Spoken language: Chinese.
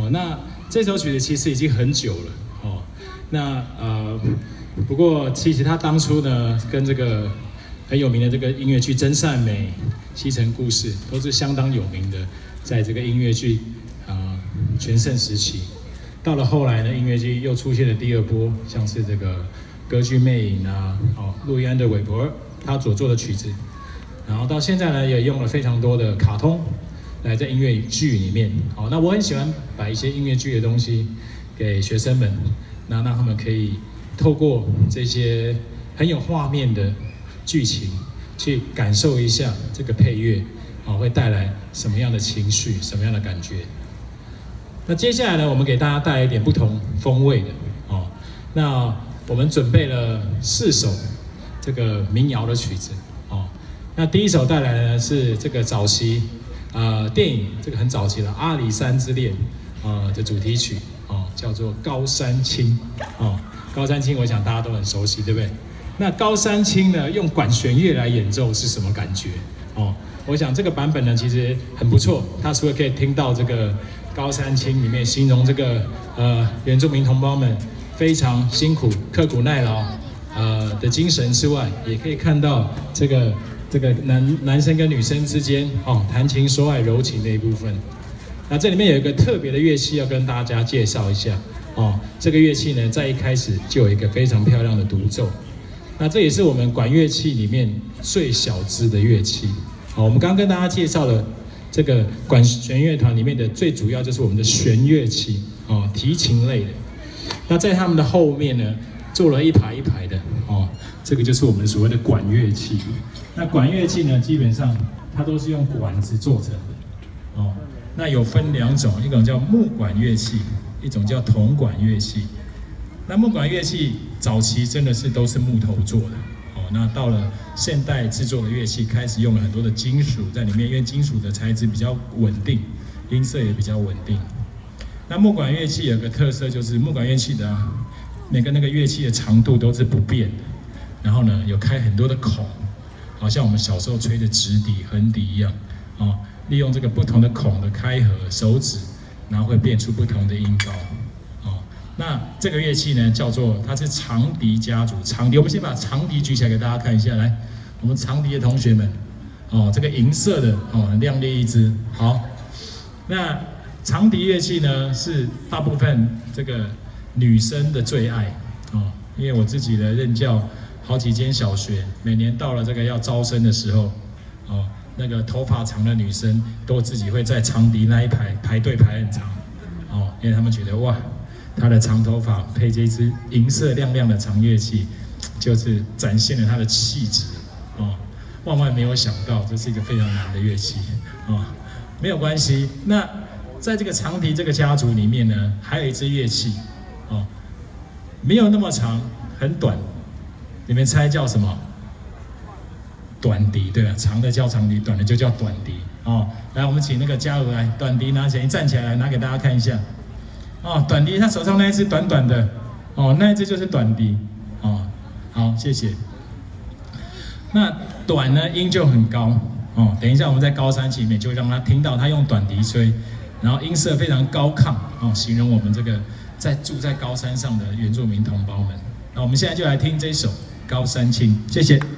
哦，那这首曲子其实已经很久了哦。那不过其实他当初呢，跟这个很有名的这个音乐剧《真善美》《西城故事》都是相当有名的，在这个音乐剧全盛时期。到了后来呢，音乐剧又出现了第二波，像是这个歌剧《魅影》啊，路易安德韦伯他所做的曲子，然后到现在呢，也用了非常多的卡通来在音乐剧里面。好，那我很喜欢把一些音乐剧的东西给学生们，那让他们可以透过这些很有画面的剧情，去感受一下这个配乐，会带来什么样的情绪，什么样的感觉。那接下来呢，我们给大家带来一点不同风味的哦。那我们准备了4首这个民谣的曲子哦。那第一首带来的呢是这个早期电影这个很早期的《阿里山之恋》的主题曲哦，叫做《高山青》哦。高山青，我想大家都很熟悉，对不对？那高山青呢，用管弦乐来演奏是什么感觉哦？我想这个版本呢其实很不错，它除了可以听到这个高山青里面形容这个原住民同胞们非常辛苦、刻苦耐劳的精神之外，也可以看到这个男生跟女生之间谈情说爱、柔情的一部分。那这里面有一个特别的乐器要跟大家介绍一下哦。这个乐器呢，在一开始就有一个非常漂亮的独奏。那这也是我们管乐器里面最小支的乐器。好，我们刚刚跟大家介绍了这个管弦乐团里面的最主要就是我们的弦乐器哦，提琴类的。那在他们的后面呢，做了一排一排的哦，这个就是我们所谓的管乐器。那管乐器呢，基本上它都是用管子做成的哦。那有分2种，一种叫木管乐器，一种叫铜管乐器。那木管乐器早期真的是都是木头做的哦。那到了现代制作的乐器，开始用了很多的金属在里面，因为金属的材质比较稳定，音色也比较稳定。那木管乐器有个特色，就是木管乐器的那个乐器的长度都是不变的，然后呢有开很多的孔，好像我们小时候吹的直笛、横笛一样哦。利用这个不同的孔的开合，手指，然后会变出不同的音高哦。那这个乐器呢，叫做它是长笛家族。长笛，我们先把长笛举起来给大家看一下，来，我们长笛的同学们哦，这个银色的哦，很亮丽一支。好，那长笛乐器呢，是大部分这个女生的最爱哦，因为我自己的任教好几间小学，每年到了这个要招生的时候哦，那个头发长的女生都自己会在长笛那一排队排很长哦，因为他们觉得哇，她的长头发配这支银色亮亮的长乐器，就是展现了她的气质哦。万万没有想到，这是一个非常难的乐器哦。没有关系，那在这个长笛这个家族里面呢，还有一支乐器哦，没有那么长，很短，你们猜叫什么？短笛，对吧？长的叫长笛，短的就叫短笛哦。来，我们请那个嘉禾来，短笛拿起来，你站起来，拿给大家看一下。哦，短笛，他手上那一只短短的，哦，那一只就是短笛，哦，好，谢谢。那短呢，音就很高，哦，等一下我们在高山期里面就让他听到他用短笛吹，然后音色非常高亢，哦，形容我们这个住在高山上的原住民同胞们。那我们现在就来听这首《高山青》，谢谢。